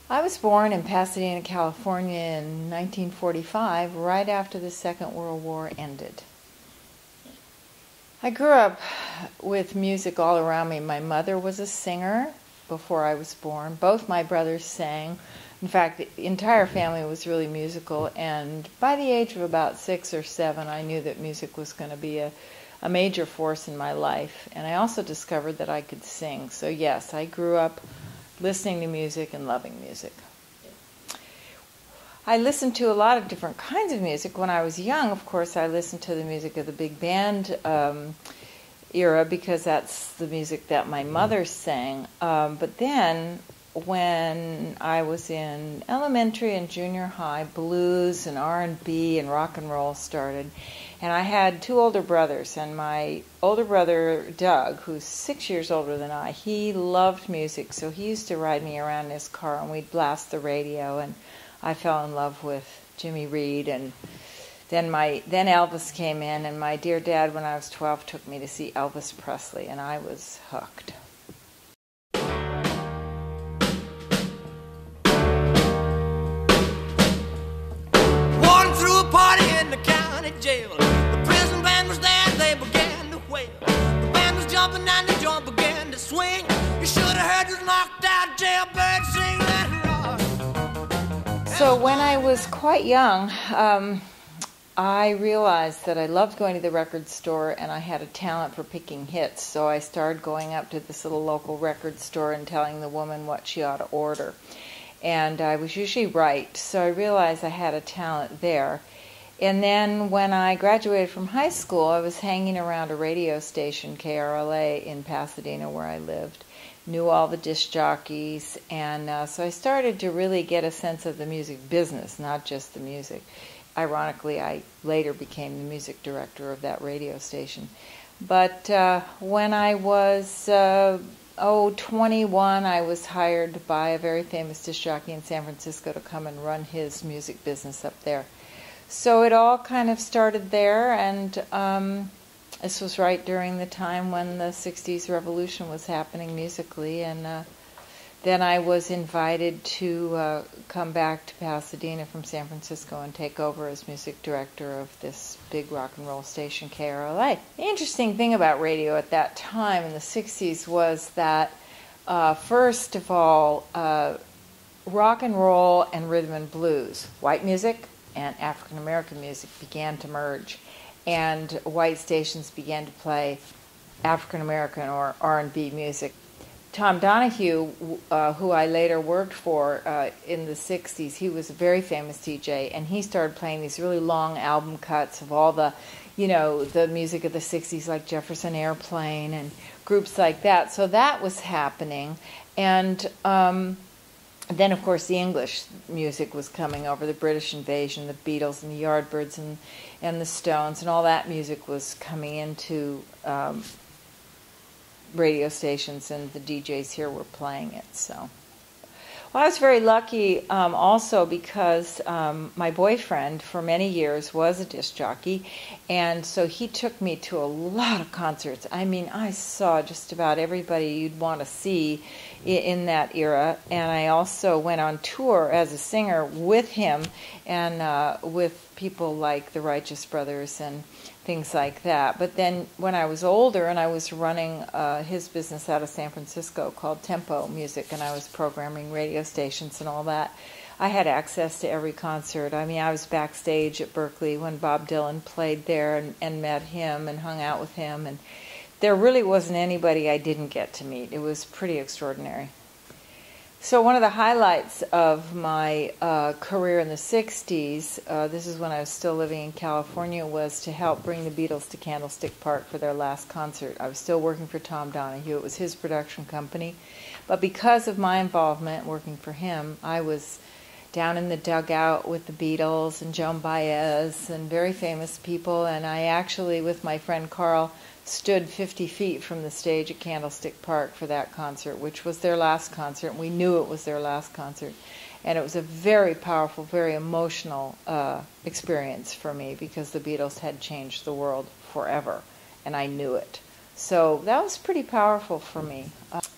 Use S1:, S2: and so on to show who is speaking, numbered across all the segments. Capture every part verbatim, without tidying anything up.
S1: I was born in Pasadena, California in nineteen forty-five, right after the Second World War ended. I grew up with music all around me. My mother was a singer before I was born. Both my brothers sang. In fact, the entire family was really musical, and by the age of about six or seven, I knew that music was going to be a, a major force in my life. And I also discovered that I could sing. So yes, I grew up listening to music and loving music. I listened to a lot of different kinds of music. When I was young, of course, I listened to the music of the big band um, era because that's the music that my mother sang. Um, but then when I was in elementary and junior high, blues and R and B and rock and roll started. And I had two older brothers, and my older brother, Doug, who's six years older than I, he loved music, so he used to ride me around in his car, and we'd blast the radio, and I fell in love with Jimmy Reed, and then my then Elvis came in, and my dear dad, when I was twelve, took me to see Elvis Presley, and I was hooked.
S2: Walking through a party in the county jail. The prison band was there, they began to wail. The band was jumping and the joint began to swing. You should have heard this knocked out jailbird sing that rock.
S1: So when I was quite young, um, I realized that I loved going to the record store, and I had a talent for picking hits. So I started going up to this little local record store and telling the woman what she ought to order. And I was usually right, so I realized I had a talent there. And then when I graduated from high school, I was hanging around a radio station, K R L A, in Pasadena, where I lived. Knew all the disc jockeys, and uh, so I started to really get a sense of the music business, not just the music. Ironically, I later became the music director of that radio station. But uh, when I was uh, oh twenty-one, I was hired by a very famous disc jockey in San Francisco to come and run his music business up there. So it all kind of started there, and um, this was right during the time when the sixties revolution was happening musically, and uh, then I was invited to uh, come back to Pasadena from San Francisco and take over as music director of this big rock and roll station, K R L A. The interesting thing about radio at that time in the sixties was that, uh, first of all, uh, rock and roll and rhythm and blues, white music and African American music began to merge, and white stations began to play African American or R and B music. Tom Donahue, uh, who I later worked for uh, in the sixties, he was a very famous D J, and he started playing these really long album cuts of all the, you know, the music of the sixties, like Jefferson Airplane and groups like that. So that was happening, and um, then, of course, the English music was coming over, the British invasion, the Beatles and the Yardbirds and, and the Stones, and all that music was coming into um, radio stations, and the D Js here were playing it. So, well, I was very lucky um, also because um, my boyfriend for many years was a disc jockey, and so he took me to a lot of concerts. I mean, I saw just about everybody you'd want to see in, in that era, and I also went on tour as a singer with him and uh, with people like the Righteous Brothers and things like that. But then when I was older and I was running uh, his business out of San Francisco called Tempo Music, and I was programming radio stations and all that, I had access to every concert. I mean, I was backstage at Berkeley when Bob Dylan played there, and, and met him and hung out with him, and there really wasn't anybody I didn't get to meet. It was pretty extraordinary. So one of the highlights of my uh, career in the sixties, uh, this is when I was still living in California, was to help bring the Beatles to Candlestick Park for their last concert. I was still working for Tom Donahue. It was his production company. But because of my involvement working for him, I was down in the dugout with the Beatles and Joan Baez and very famous people, and I actually, with my friend Carl, stood fifty feet from the stage at Candlestick Park for that concert, which was their last concert. We knew it was their last concert. And it was a very powerful, very emotional uh, experience for me because the Beatles had changed the world forever, and I knew it. So that was pretty powerful for me. Uh,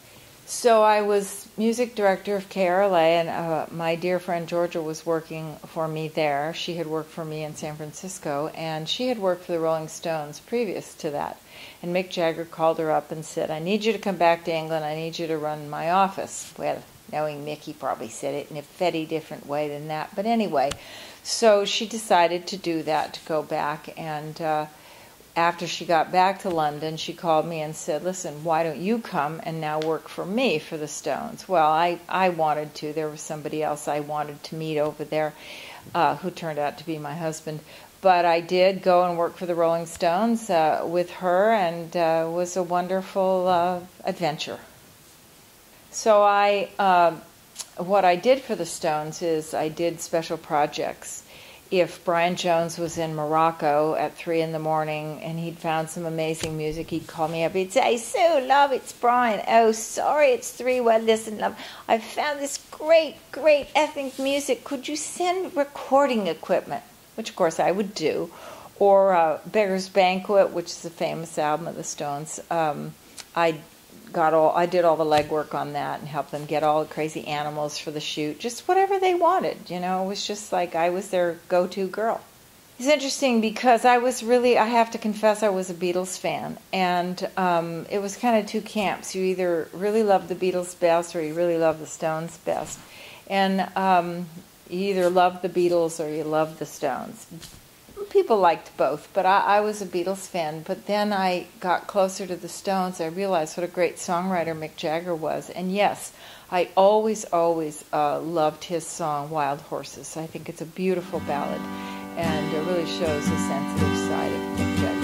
S1: So I was music director of K R L A, and uh, my dear friend Georgia was working for me there. She had worked for me in San Francisco, and she had worked for the Rolling Stones previous to that. And Mick Jagger called her up and said, I need you to come back to England. I need you to run my office. Well, knowing Mick, he probably said it in a very different way than that. But anyway, so she decided to do that, to go back. And uh, after she got back to London, she called me and said, listen, why don't you come and now work for me for the Stones? Well, I, I wanted to. There was somebody else I wanted to meet over there uh, who turned out to be my husband. But I did go and work for the Rolling Stones uh, with her, and uh, it was a wonderful uh, adventure. So I, uh, what I did for the Stones is I did special projects. If Brian Jones was in Morocco at three in the morning and he'd found some amazing music, he'd call me up. He'd say, Sue, love, it's Brian. Oh, sorry, it's three. Well, listen, love, I found this great, great ethnic music. Could you send recording equipment? Which, of course, I would do. Or uh, Beggar's Banquet, which is a famous album of the Stones. Um, I got all I did all the legwork on that and helped them get all the crazy animals for the shoot. Just whatever they wanted, you know. It was just like I was their go-to girl. It's interesting because I was really, I have to confess, I was a Beatles fan. And um, it was kind of two camps. You either really love the Beatles best or you really love the Stones best. And um, you either love the Beatles or you love the Stones. People liked both, but I, I was a Beatles fan. But then I got closer to the Stones. I realized what a great songwriter Mick Jagger was. And yes, I always, always uh, loved his song, Wild Horses. I think it's a beautiful ballad, and it really shows a sensitive side of Mick Jagger.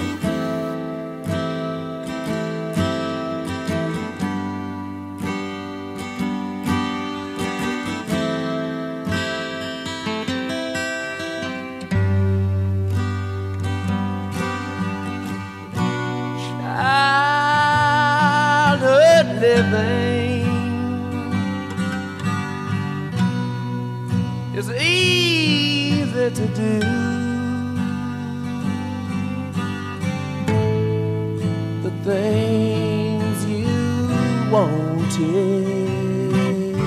S2: Living is easy to do. The things you wanted,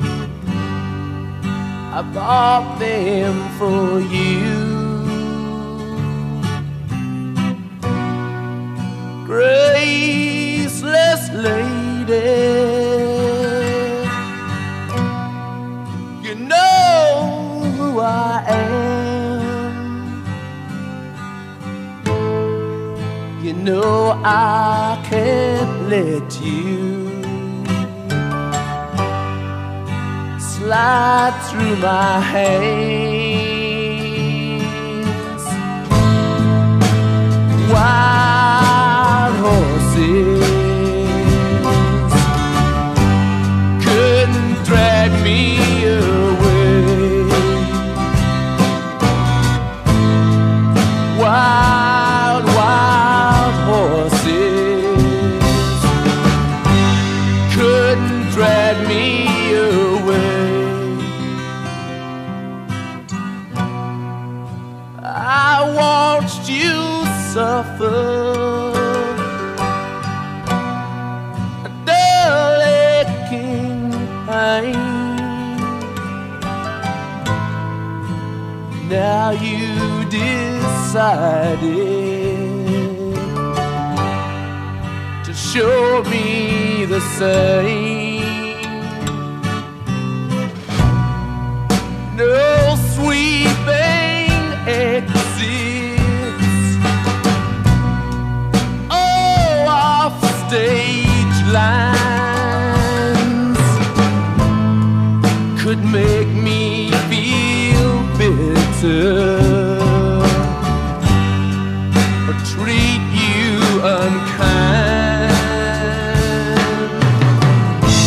S2: I bought them for you. Graceless lady, you know who I am. You know I can't let you slide through my hands. Wild horses drag me away. Wild, wild horses couldn't drag me away. I watched you suffer a dull aching pain. Now you decided to show me the same. No sweeping exits, oh, off stage lines could make me feel bitter or treat you unkind.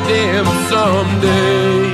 S3: them someday.